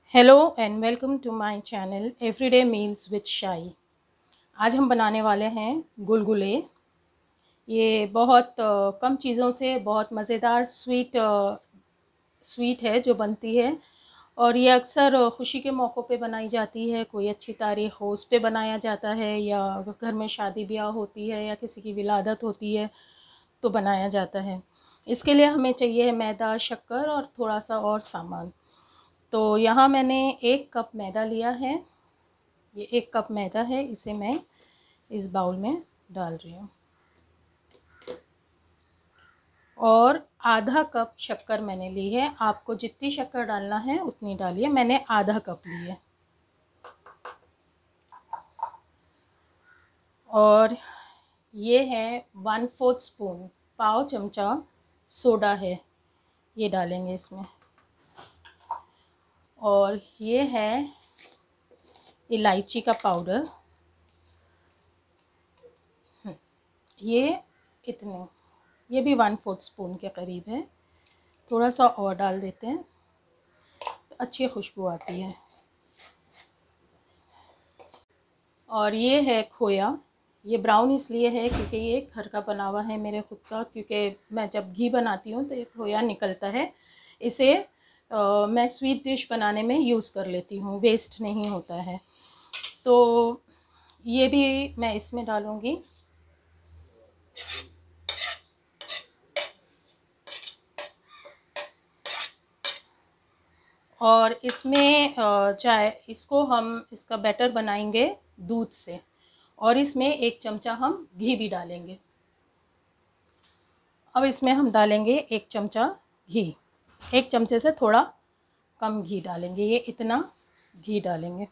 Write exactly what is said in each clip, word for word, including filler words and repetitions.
Hello and welcome to my channel everyday meals with Shai. आज हम बनाने वाले हैं गुलगुले। ये बहुत अ, कम चीज़ों से बहुत मज़ेदार स्वीट अ, स्वीट है जो बनती है। और ये अक्सर अ, खुशी के मौक़ों पे बनाई जाती है। कोई अच्छी तारीख़ हो उस पे बनाया जाता है, या घर में शादी ब्याह होती है या किसी की विलादत होती है तो बनाया जाता है। इसके लिए हमें चाहिए मैदा, शक्कर और थोड़ा सा और सामान। तो यहाँ मैंने एक कप मैदा लिया है। ये एक कप मैदा है, इसे मैं इस बाउल में डाल रही हूँ। और आधा कप शक्कर मैंने ली है। आपको जितनी शक्कर डालना है उतनी डालिए। मैंने आधा कप ली है। और ये है वन फोर्थ स्पून, पाव चमचा सोडा है, ये डालेंगे इसमें। और ये है इलायची का पाउडर, ये इतने, ये भी वन फोर्थ स्पून के करीब है। थोड़ा सा और डाल देते हैं तो अच्छी खुशबू आती है। और ये है खोया। ये ब्राउन इसलिए है क्योंकि ये घर का बना हुआ है मेरे खुद का, क्योंकि मैं जब घी बनाती हूँ तो ये खोया निकलता है। इसे आ, मैं स्वीट डिश बनाने में यूज़ कर लेती हूँ, वेस्ट नहीं होता है। तो ये भी मैं इसमें डालूँगी। और इसमें चाहे इसको हम इसका बैटर बनाएंगे दूध से, और इसमें एक चमचा हम घी भी डालेंगे। अब इसमें हम डालेंगे एक चमचा घी। एक चमचे से थोड़ा कम घी डालेंगे, ये इतना घी डालेंगे।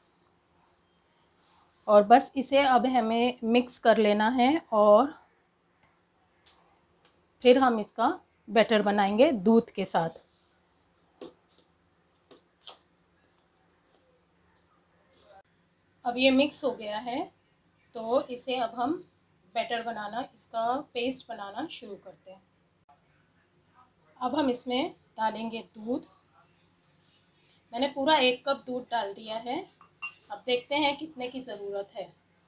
और बस इसे अब हमें मिक्स कर लेना है, और फिर हम इसका बैटर बनाएंगे दूध के साथ। अब ये मिक्स हो गया है, तो इसे अब हम बैटर बनाना, इसका पेस्ट बनाना शुरू करते हैं। अब हम इसमें डालेंगे दूध। मैंने पूरा एक कप दूध डाल दिया है। अब देखते हैं कितने की ज़रूरत है।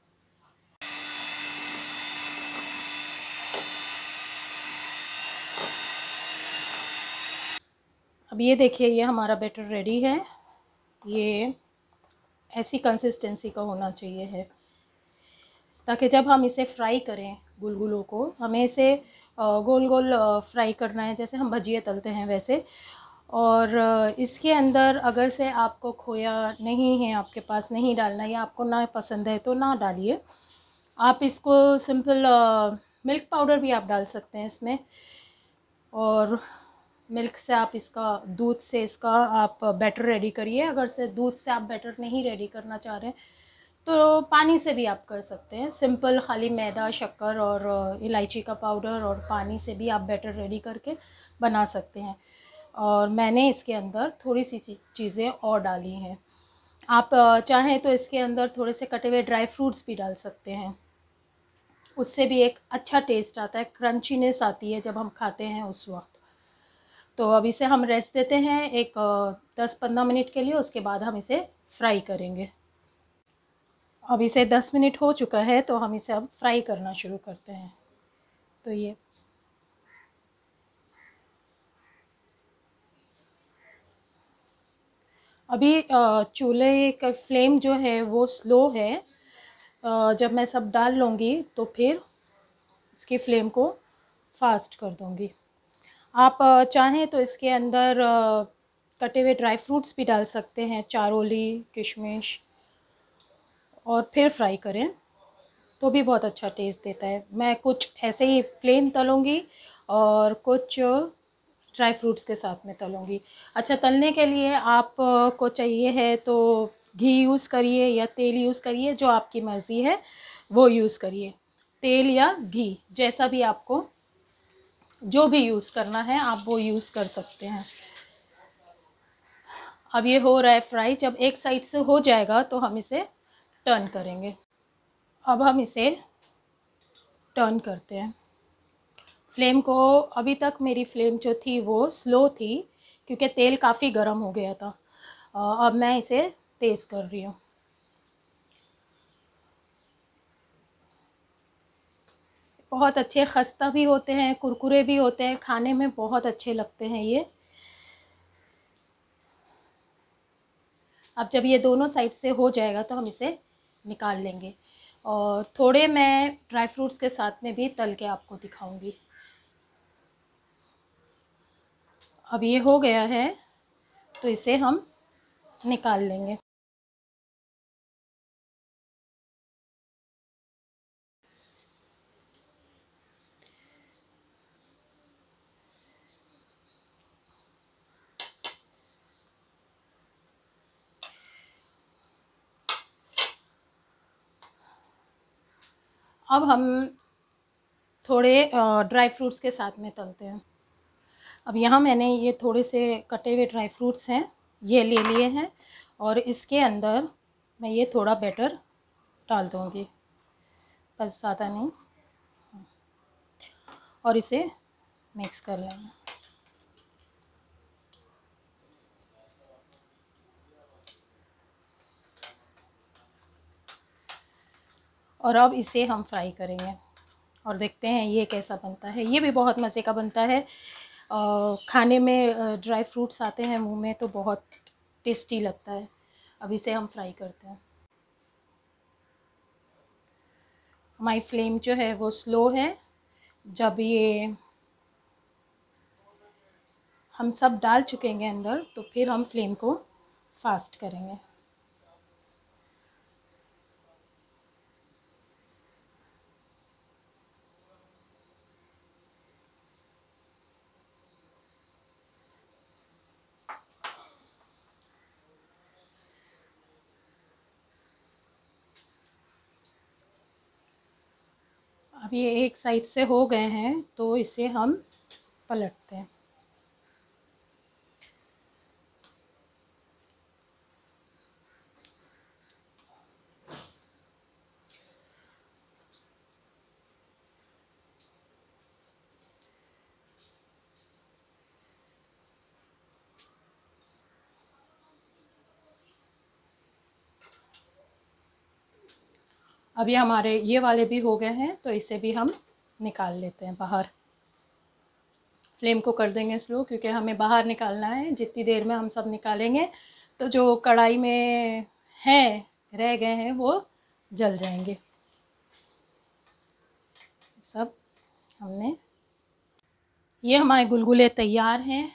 अब ये देखिए, ये हमारा बैटर रेडी है। ये ऐसी कंसिस्टेंसी का होना चाहिए है, ताकि जब हम इसे फ्राई करें गुलगुलों को, हमें इसे गोल गोल फ्राई करना है, जैसे हम भजिए तलते हैं वैसे। और इसके अंदर अगर से आपको खोया नहीं है, आपके पास नहीं डालना, या आपको ना पसंद है तो ना डालिए। आप इसको सिंपल मिल्क पाउडर भी आप डाल सकते हैं इसमें। और मिल्क से आप इसका, दूध से इसका आप बैटर रेडी करिए। अगर से दूध से आप बैटर नहीं रेडी करना चाह रहे हैं तो पानी से भी आप कर सकते हैं। सिंपल खाली मैदा, शक्कर और इलायची का पाउडर और पानी से भी आप बैटर रेडी करके बना सकते हैं। और मैंने इसके अंदर थोड़ी सी चीज़ें और डाली हैं। आप चाहें तो इसके अंदर थोड़े से कटे हुए ड्राई फ्रूट्स भी डाल सकते हैं। उससे भी एक अच्छा टेस्ट आता है, क्रंचीनेस आती है जब हम खाते हैं उस वक्त। तो अब इसे हम रेस्ट देते हैं एक दस पंद्रह मिनट के लिए, उसके बाद हम इसे फ्राई करेंगे। अब इसे दस मिनट हो चुका है, तो हम इसे अब फ्राई करना शुरू करते हैं। तो ये अभी चूल्हे का फ्लेम जो है वो स्लो है। जब मैं सब डाल लूँगी तो फिर इसकी फ्लेम को फास्ट कर दूँगी। आप चाहें तो इसके अंदर कटे हुए ड्राई फ्रूट्स भी डाल सकते हैं, चारोली, किशमिश, और फिर फ्राई करें तो भी बहुत अच्छा टेस्ट देता है। मैं कुछ ऐसे ही प्लेन तलूँगी और कुछ ड्राई फ्रूट्स के साथ में तलूँगी। अच्छा, तलने के लिए आप को चाहिए है तो घी यूज़ करिए या तेल यूज़ करिए, जो आपकी मर्ज़ी है वो यूज़ करिए। तेल या घी, जैसा भी आपको जो भी यूज़ करना है आप वो यूज़ कर सकते हैं। अब ये हो रहा है फ्राई। जब एक साइड से हो जाएगा तो हम इसे टर्न करेंगे। अब हम इसे टर्न करते हैं। फ्लेम को, अभी तक मेरी फ्लेम जो थी वो स्लो थी, क्योंकि तेल काफ़ी गर्म हो गया था। अब मैं इसे तेज़ कर रही हूँ। बहुत अच्छे खस्ता भी होते हैं, कुरकुरे भी होते हैं, खाने में बहुत अच्छे लगते हैं ये। अब जब ये दोनों साइड से हो जाएगा तो हम इसे निकाल लेंगे, और थोड़े मैं ड्राई फ्रूट्स के साथ में भी तल के आपको दिखाऊंगी। अब ये हो गया है तो इसे हम निकाल लेंगे। अब हम थोड़े ड्राई फ्रूट्स के साथ में तलते हैं। अब यहाँ मैंने ये थोड़े से कटे हुए ड्राई फ्रूट्स हैं, ये ले लिए हैं, और इसके अंदर मैं ये थोड़ा बैटर डाल दूँगी, बस ज़्यादा नहीं, और इसे मिक्स कर लेंगे। और अब इसे हम फ्राई करेंगे और देखते हैं ये कैसा बनता है। ये भी बहुत मज़े का बनता है, और खाने में ड्राई फ्रूट्स आते हैं मुंह में तो बहुत टेस्टी लगता है। अब इसे हम फ्राई करते हैं। हमारी फ्लेम जो है वो स्लो है। जब ये हम सब डाल चुकेंगे अंदर तो फिर हम फ्लेम को फास्ट करेंगे। अब ये एक साइड से हो गए हैं तो इसे हम पलटते हैं। अभी हमारे ये वाले भी हो गए हैं तो इसे भी हम निकाल लेते हैं बाहर। फ्लेम को कर देंगे स्लो, क्योंकि हमें बाहर निकालना है। जितनी देर में हम सब निकालेंगे तो जो कढ़ाई में हैं रह गए हैं वो जल जाएंगे। सब हमने, ये हमारे गुलगुले तैयार हैं।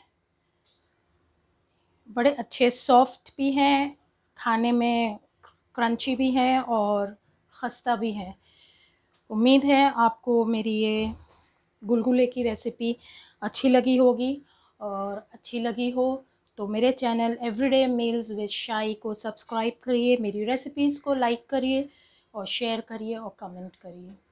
बड़े अच्छे सॉफ्ट भी हैं, खाने में क्रंची भी हैं और खस्ता भी हैं। उम्मीद है आपको मेरी ये गुलगुले की रेसिपी अच्छी लगी होगी, और अच्छी लगी हो तो मेरे चैनल एवरीडे मील्स विद शाई को सब्सक्राइब करिए, मेरी रेसिपीज़ को लाइक करिए और शेयर करिए और कमेंट करिए।